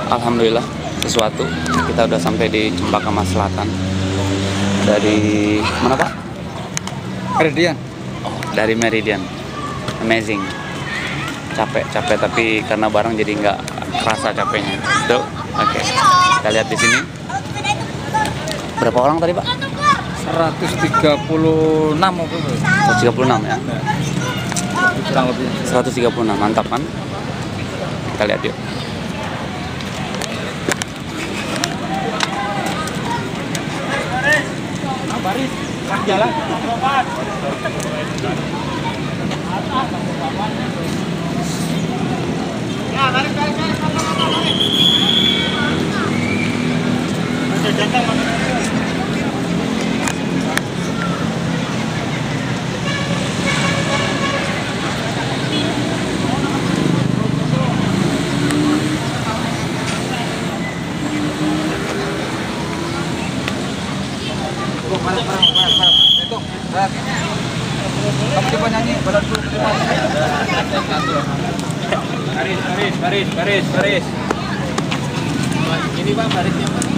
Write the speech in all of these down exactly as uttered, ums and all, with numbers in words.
Alhamdulillah sesuatu. Kita udah sampai di Cempaka Mas Selatan. Dari mana Pak? Meridian. Oh, dari Meridian. Amazing. Capek, capek tapi karena bareng jadi nggak kerasa capeknya. Tuh, oke. Okay. Kita lihat di sini. Berapa orang tadi Pak? seratus tiga puluh enam waktu itu. seratus tiga puluh enam ya? Kurang lebih. seratus tiga puluh enam, mantap kan? Kita lihat yuk. Baris, jalan. Ya, tarik, tarik, tarik, tarik. Jangan, Kamu coba nyanyi badan dulu. baris, baris, baris, baris, baris. Ini Pak barisnya Pak.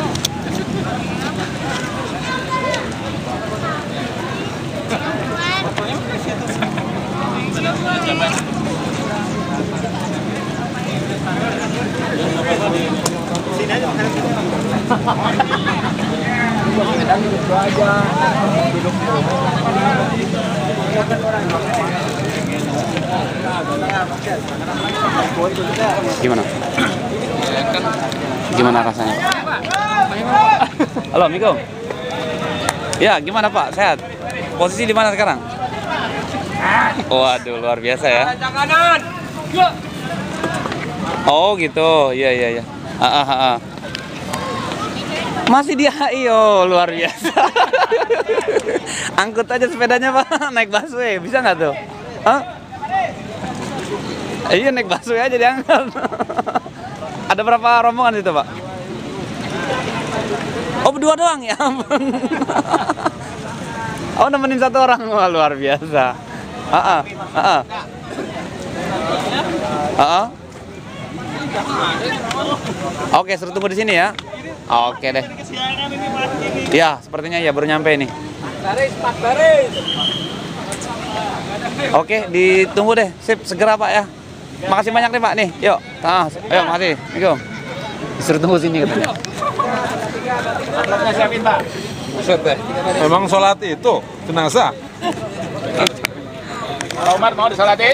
Sini aja makan kita. Gimana? Gimana rasanya Pak? Halo, Miko. Ya, gimana Pak? Sehat? Posisi di mana sekarang? Waduh, luar biasa ya. Oh gitu, iya iya iya. Ah, ah, ah. Masih di H I, oh luar biasa. Angkut aja sepedanya Pak, naik busway, bisa nggak tuh? Hah? Iya naik busway aja diangkat. Ada berapa rombongan itu Pak? Oh berdua doang ya ampun. Oh nemenin satu orang, wah luar biasa. Ah, ah, ah, ah. Ah, ah. Oke, suruh tunggu di sini ya. Oke deh. Ya, sepertinya ya baru nyampe nih. Baris, Pak baris. Oke, ditunggu deh. Sip, segera Pak ya. Makasih banyak nih Pak nih. Yuk. Ah, ayo makasih. Assalamualaikum. Disuruh tunggu sini katanya. Amplopnya siapin Pak. Buset deh. Emang sholat itu jenazah? Pak Umar mau disolatin?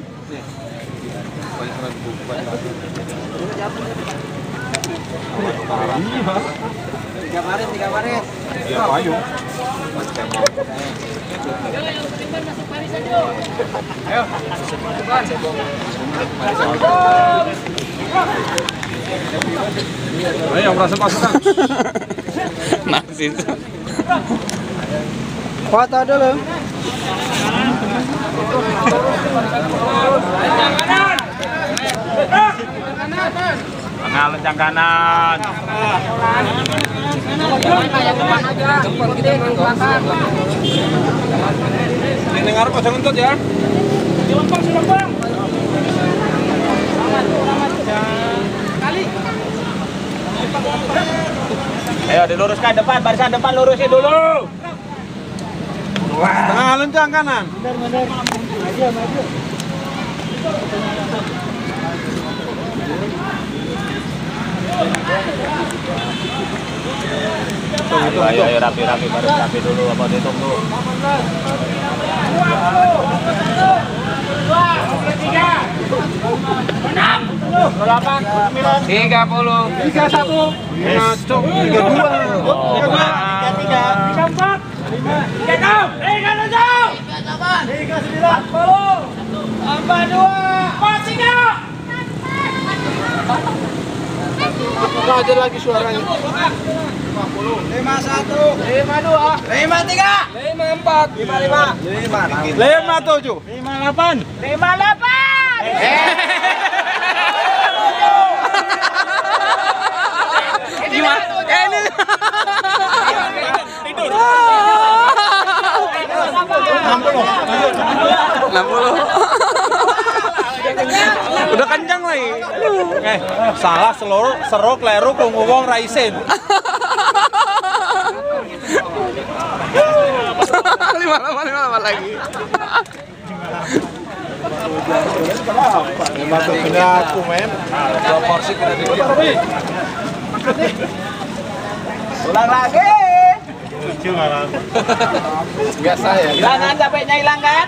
Tiga baris, tiga baris. Iya payung. Ayo. Ayo yang merasa pasukan. Nasi. Foto dulu. Tengah lencang kanan. Ini dengar kok jangan ngentut ya. Silempang, silempang. Ayo diluruskan depan, barisan depan lurusin dulu. Tengah lencang kanan. Ayo, ayo, ayo, rapi, rapi, baris rapi dulu, apa dihitung dulu. Tiga puluh, tiga satu, tiga dua, tiga dua, tiga tiga, tiga empat, tiga enam, tiga tujuh, tiga delapan, tiga sembilan, sepuluh, empat dua, empat tiga. Aja lagi suaranya. Lima satu, lima dua, lima tiga, lima empat, lima lima, lima Lima tujuh. lima delapan, lima delapan. Gimana? Eh, ini tidur. enam puluh. enam puluh. Udah kencang lagi. Eh, salah seluruh seru kleru krungu wong ra isin. lima delapan lima delapan lagi. Masuknya aku men. Dua porsi kita dikit. Ulang lagi. Enggak saya. Hilangan capeknya hilang kan?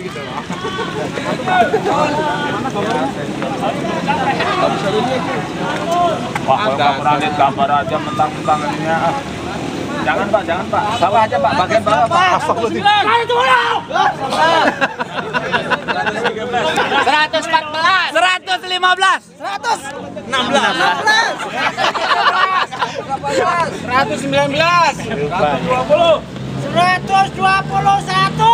Wah, kalau nggak pernah lihat gambar aja mentang-mentang ininya. ah. Jangan Pak, jangan Pak. Bawah aja Pak, bagian bawah Pak. Astagfirullah. seratus empat belas, seratus lima belas. seratus enam belas, seratus sembilan belas, seratus dua puluh, seratus dua puluh satu,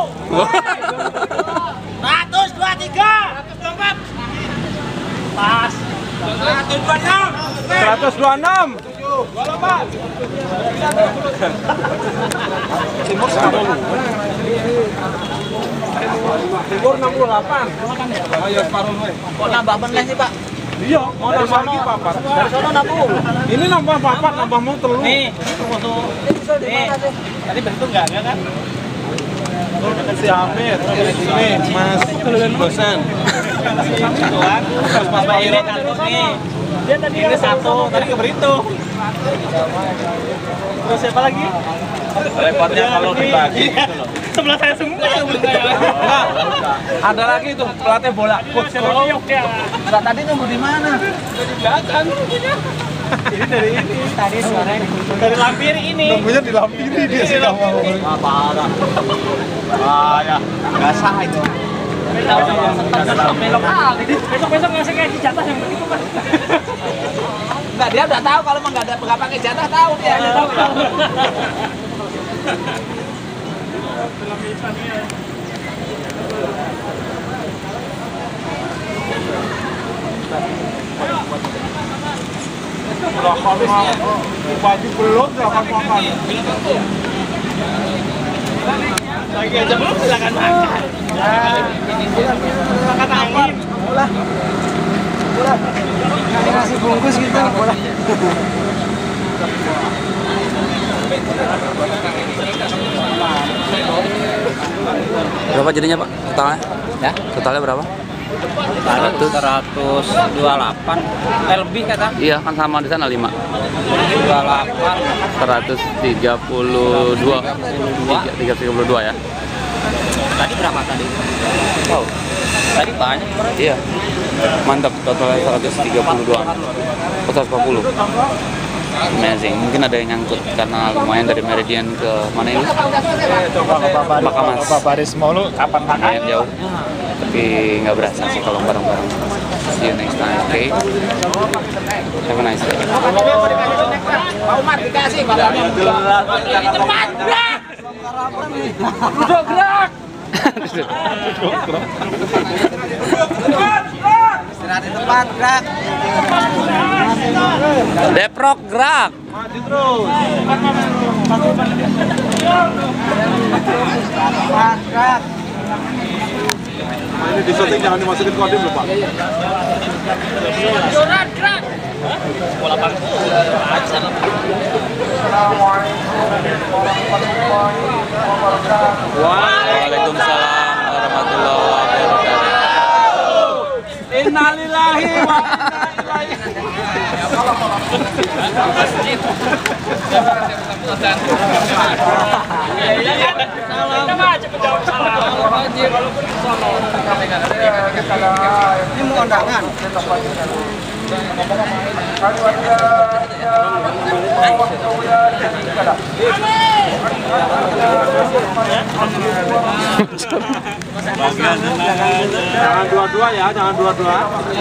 seratus dua puluh tiga, seratus dua puluh empat, pas, seratus dua puluh enam, seratus dua puluh enam. dua puluh delapan, Timur sepuluh. Timur enam puluh delapan. Ayo separuh we. kok nambah meneh sih Pak? Iya, mau nambah lagi papat. Dari sana nambah. Ini nambah papat, nambah mau telu. Nih, foto. Nih, tadi bentuk nggak enggak kan? Si Hamid, nih Mas dosen. Mas Mas Pak Iro terus nih. Dia tadi ini satu, tadi ke Brito. Terus siapa lagi? Repotnya kalau dibagi gitu loh. Sebelah saya semua. Enggak. Ada lagi tuh pelatih bola. Coach. Nah, tadi nunggu di mana? Di belakang. Ini dari ini. Tadi suaranya dari lampir ini. Nunggunya dilampiri dia sih enggak mau. Ah, parah. Ah, ya. Enggak sah itu. Besok-besok ngasih kayak jatah yang begitu Pak. Enggak, dia udah tahu kalau enggak ada enggak pakai jatah tahu dia. Dia tahu. Udah karena bagi belum jangan makan. Lagi aja belum silakan makan. Makan angin. Bola. Bola. Kasih bungkus gitu. Bola. Berapa jadinya Pak? Totalnya? Ya, Totalnya berapa? seratus seratus dua puluh delapan. Eh, lebih kata. Iya kan sama di sana lima. dua puluh delapan. seratus tiga puluh dua. tiga puluh dua ya. Tadi berapa tadi? Wow. Tadi banyak berarti. Iya. Mantap, totalnya seratus tiga puluh dua. seratus empat puluh. Amazing. Mungkin ada yang nyangkut karena lumayan dari Meridian ke mana ini? Coba ke Bapak Bakamas. Bapak Baris mulu kapan makan? Lumayan jauh. Tapi nggak berasa sih kalau bareng-bareng. See you next time, okay? Have a nice day. Pak Umar dikasih balonnya. Di tempat gerak. Duduk gerak. Istirahat di tempat gerak. Deprok gerak. Maju terus. Tempat gerak. Nah, ini di syuting jangan dimasukin kodim loh Pak. Gerak gerak. Bola bangku. Waalaikumsalam warahmatullahi wabarakatuh. Innalillahi wa inna Ini mau undangan. Jangan dua-dua ya, jangan dua-dua.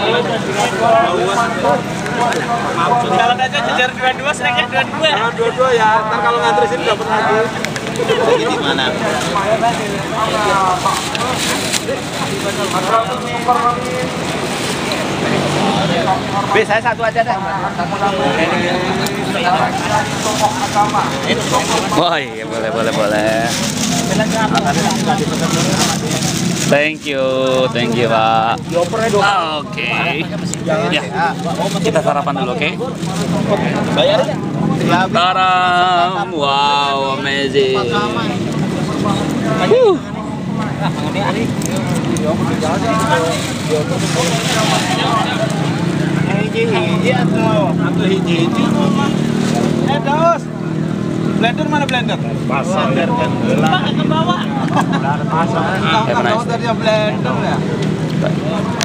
Kalau aja jejer dua-dua, snacknya dua-dua. Jangan dua-dua ya, ntar kalau ngantri sini dapat lagi. Ini di mana? B, saya satu aja deh. Wah iya boleh boleh boleh. Thank you, thank you Pak. Oke, ya kita sarapan dulu, oke? Bayarin. Taram, wow, amazing. Wuh. Hiji-hiji atau atau hiji-hiji. Eh, Dos. Blender mana blender? Pasang blender. Pak ke bawah. Pasang. Have a nice Dari blender ya.